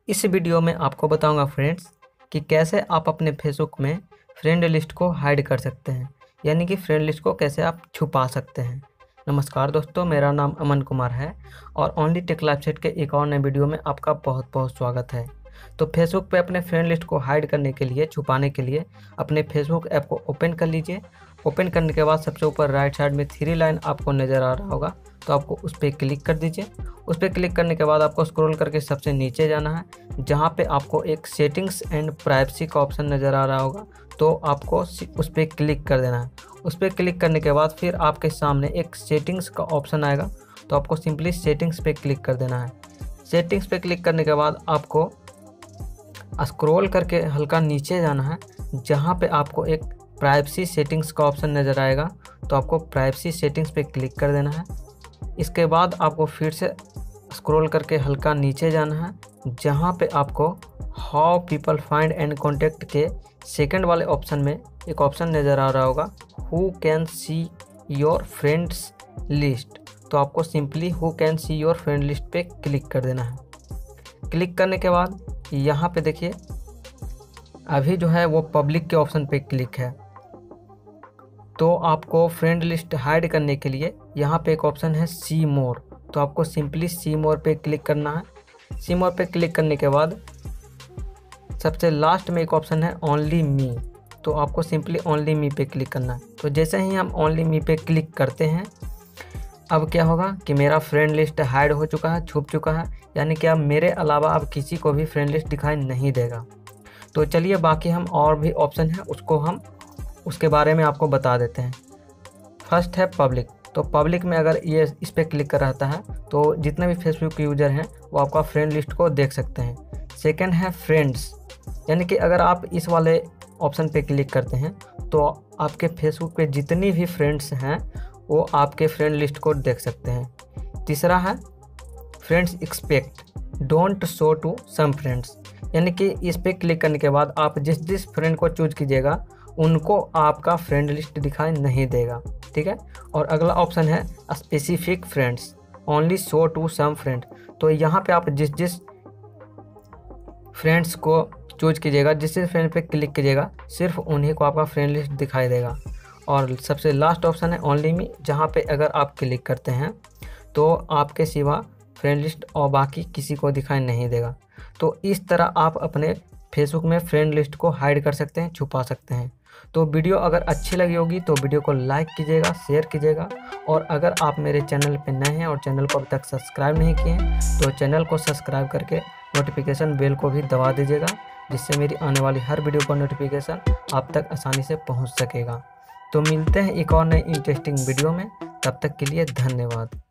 इस वीडियो में आपको बताऊंगा फ्रेंड्स कि कैसे आप अपने फेसबुक में फ्रेंड लिस्ट को हाइड कर सकते हैं, यानी कि फ्रेंड लिस्ट को कैसे आप छुपा सकते हैं। नमस्कार दोस्तों, मेरा नाम अमन कुमार है और ओनली टेक लाइफ सेट के एक और नए वीडियो में आपका बहुत बहुत स्वागत है। तो फेसबुक पे अपने फ्रेंड लिस्ट को हाइड करने के लिए, छुपाने के लिए अपने फेसबुक ऐप को ओपन कर लीजिए। ओपन करने के बाद सबसे ऊपर राइट साइड में 3 लाइन आपको नज़र आ रहा होगा, तो आपको उस पर क्लिक कर दीजिए। उस पर क्लिक करने के बाद आपको स्क्रॉल करके सबसे नीचे जाना है, जहाँ पे आपको एक सेटिंग्स एंड प्राइवेसी का ऑप्शन नज़र आ रहा होगा, तो आपको उस पर क्लिक कर देना है। उस पर क्लिक करने के बाद फिर आपके सामने एक सेटिंग्स का ऑप्शन आएगा, तो आपको सिंपली सेटिंग्स पे क्लिक कर देना है। सेटिंग्स पे क्लिक करने के बाद आपको स्क्रॉल करके हल्का नीचे जाना है, जहाँ पे आपको एक प्राइवेसी सेटिंग्स का ऑप्शन नज़र आएगा, तो आपको प्राइवेसी सेटिंग्स पे क्लिक कर देना है। इसके बाद आपको फिर से स्क्रॉल करके हल्का नीचे जाना है, जहाँ पे आपको how people find and contact के सेकंड वाले ऑप्शन में एक ऑप्शन नज़र आ रहा होगा, who can see your friends list. तो आपको simply who can see your friend list पे क्लिक कर देना है। क्लिक करने के बाद यहाँ पे देखिए, अभी जो है वो पब्लिक के ऑप्शन पे क्लिक है। तो आपको फ्रेंड लिस्ट हाइड करने के लिए यहाँ पे एक ऑप्शन है सी मोर, तो आपको सिंपली सी मोर पे क्लिक करना है। सी मोर पे क्लिक करने के बाद सबसे लास्ट में एक ऑप्शन है ओनली मी, तो आपको सिंपली ओनली मी पे क्लिक करना है। तो जैसे ही हम ओनली मी पे क्लिक करते हैं, अब क्या होगा कि मेरा फ्रेंड लिस्ट हाइड हो चुका है, छुप चुका है, यानी कि अब मेरे अलावा अब किसी को भी फ्रेंड लिस्ट दिखाई नहीं देगा। तो चलिए बाकी हम और भी ऑप्शन है उसको हम उसके बारे में आपको बता देते हैं। फर्स्ट है पब्लिक। तो पब्लिक में अगर ये इस पर क्लिक कर रहता है तो जितने भी फेसबुक यूज़र हैं वो आपका फ्रेंड लिस्ट को देख सकते हैं। सेकंड है फ्रेंड्स, यानी कि अगर आप इस वाले ऑप्शन पे क्लिक करते हैं तो आपके फेसबुक पे जितनी भी फ्रेंड्स हैं वो आपके फ्रेंड लिस्ट को देख सकते हैं। तीसरा है friends except don't show to some friends, यानी कि इस पे क्लिक करने के बाद आप जिस जिस फ्रेंड को चूज कीजिएगा उनको आपका फ्रेंड लिस्ट दिखाई नहीं देगा, ठीक है। और अगला ऑप्शन है specific friends only show to some friend. तो यहाँ पे आप जिस जिस फ्रेंड्स को चूज कीजिएगा, जिस जिस फ्रेंड पे क्लिक कीजिएगा, सिर्फ उन्हीं को आपका फ्रेंड लिस्ट दिखाई देगा। और सबसे लास्ट ऑप्शन है ओनली मी, जहाँ पे अगर आप क्लिक करते हैं तो आपके सिवा फ्रेंड लिस्ट और बाकी किसी को दिखाई नहीं देगा। तो इस तरह आप अपने फेसबुक में फ्रेंड लिस्ट को हाइड कर सकते हैं, छुपा सकते हैं। तो वीडियो अगर अच्छी लगी होगी तो वीडियो को लाइक कीजिएगा, शेयर कीजिएगा, और अगर आप मेरे चैनल पर नए हैं और चैनल को अभी तक सब्सक्राइब नहीं किए हैं तो चैनल को सब्सक्राइब करके नोटिफिकेशन बेल को भी दबा दीजिएगा, जिससे मेरी आने वाली हर वीडियो का नोटिफिकेशन आप तक आसानी से पहुँच सकेगा। तो मिलते हैं एक और नए इंटरेस्टिंग वीडियो में, तब तक के लिए धन्यवाद।